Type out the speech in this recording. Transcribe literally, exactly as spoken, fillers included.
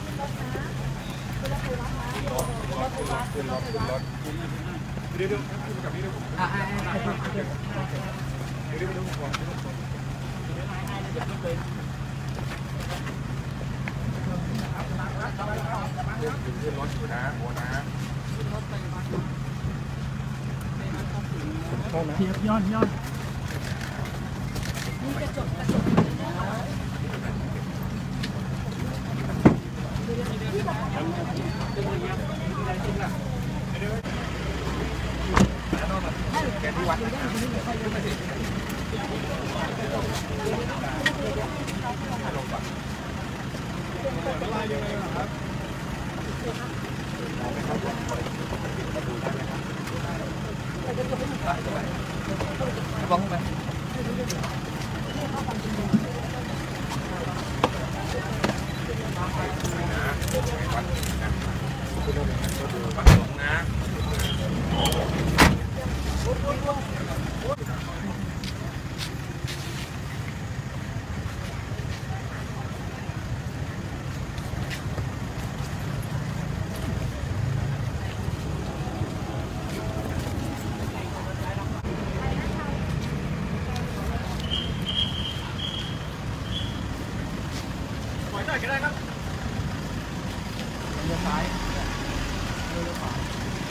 ขึ้นรถขึ้นรถเดี๋ยวเดี๋ยวกับนี่เดี๋ยวผมอ่าเดี๋ยวเดี๋ยวเดี๋ยวผมก่อนขึ้นรถอยู่นะโอ้นะเทียบย้อนย้อนนี่กระจกกระจกแกที่วัดบ้องไปปล่อยหน่อยก็ได้ครับเลี้ยวซ้ายเลี้ยวขวา